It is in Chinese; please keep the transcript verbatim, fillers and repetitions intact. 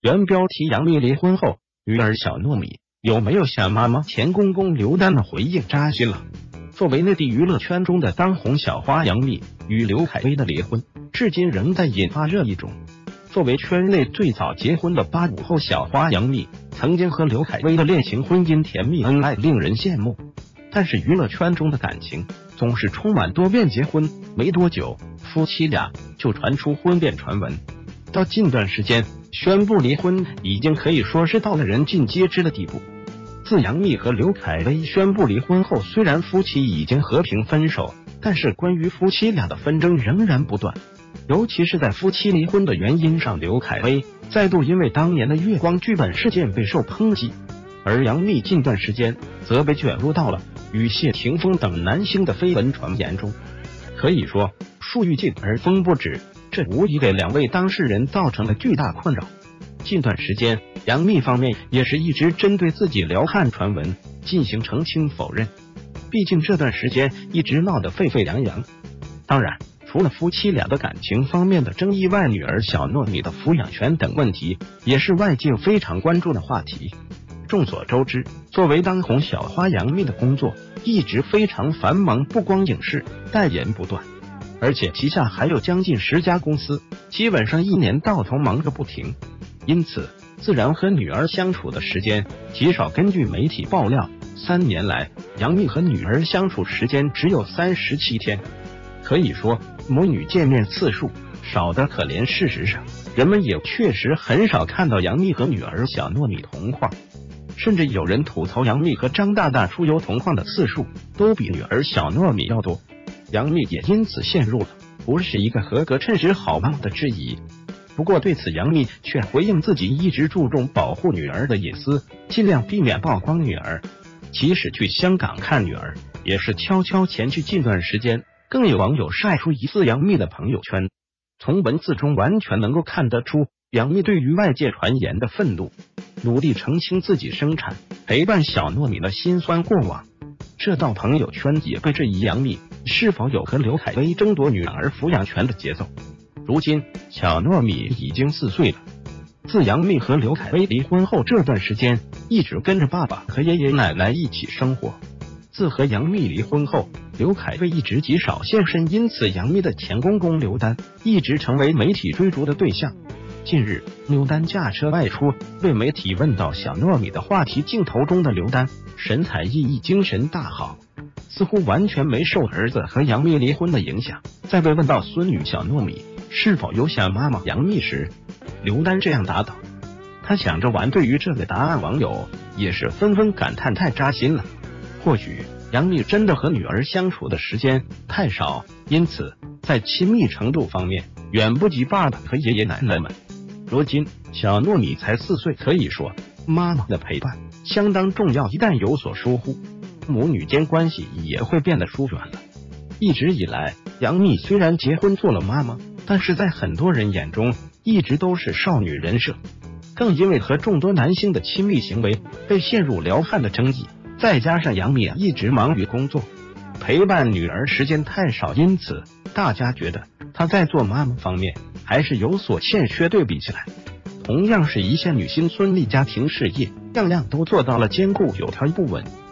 原标题：杨幂离婚后，女儿小糯米有没有向妈妈前公公刘丹的回应扎心了？作为内地娱乐圈中的当红小花，杨幂与刘恺威的离婚至今仍在引发热议中。作为圈内最早结婚的八五后小花，杨幂曾经和刘恺威的恋情婚姻甜蜜恩爱，令人羡慕。但是娱乐圈中的感情总是充满多变，结婚没多久，夫妻俩就传出婚变传闻，到近段时间宣布离婚，已经可以说是到了人尽皆知的地步。自杨幂和刘恺威宣布离婚后，虽然夫妻已经和平分手，但是关于夫妻俩的纷争仍然不断。尤其是在夫妻离婚的原因上，刘恺威再度因为当年的月光剧本事件备受抨击，而杨幂近段时间则被卷入到了与谢霆锋等男星的绯闻传言中。可以说树欲静而风不止，这无疑给两位当事人造成了巨大困扰。近段时间，杨幂方面也是一直针对自己撩汉传闻进行澄清否认，毕竟这段时间一直闹得沸沸扬扬。当然，除了夫妻俩的感情方面的争议外，女儿小糯米的抚养权等问题也是外界非常关注的话题。众所周知，作为当红小花，杨幂的工作一直非常繁忙，不光影视代言不断，而且旗下还有将近十家公司，基本上一年到头忙个不停，因此自然和女儿相处的时间极少。根据媒体爆料，三年来杨幂和女儿相处时间只有三十七天，可以说母女见面次数少得可怜。事实上，人们也确实很少看到杨幂和女儿小糯米同框，甚至有人吐槽杨幂和张大大出游同框的次数都比女儿小糯米要多。杨幂也因此陷入了不是一个合格称职好妈妈的质疑。不过对此，杨幂却回应自己一直注重保护女儿的隐私，尽量避免曝光女儿。即使去香港看女儿，也是悄悄前去。近段时间，更有网友晒出疑似杨幂的朋友圈，从文字中完全能够看得出杨幂对于外界传言的愤怒，努力澄清自己生产陪伴小糯米的辛酸过往。这道朋友圈也被质疑杨幂是否有和刘恺威争夺女儿抚养权的节奏。如今小糯米已经四岁了，自杨幂和刘恺威离婚后，这段时间一直跟着爸爸和爷爷奶奶一起生活。自和杨幂离婚后，刘恺威一直极少现身，因此杨幂的前公公刘丹一直成为媒体追逐的对象。近日，刘丹驾车外出，被媒体问到小糯米的话题，镜头中的刘丹神采奕奕，精神大好，似乎完全没受儿子和杨幂离婚的影响。在被问到孙女小糯米是否有想妈妈杨幂时，刘丹这样答道：他想着玩。对于这个答案，网友也是纷纷感叹太扎心了。或许杨幂真的和女儿相处的时间太少，因此在亲密程度方面远不及爸爸和爷爷奶奶们。如今小糯米才四岁，可以说妈妈的陪伴相当重要，一旦有所疏忽，母女间关系也会变得疏远了。一直以来，杨幂虽然结婚做了妈妈，但是在很多人眼中一直都是少女人设，更因为和众多男星的亲密行为被陷入撩汉的争议。再加上杨幂啊一直忙于工作，陪伴女儿时间太少，因此大家觉得她在做妈妈方面还是有所欠缺。对比起来，同样是一线女星孙俪，家庭事业样样都做到了，兼顾有条不紊，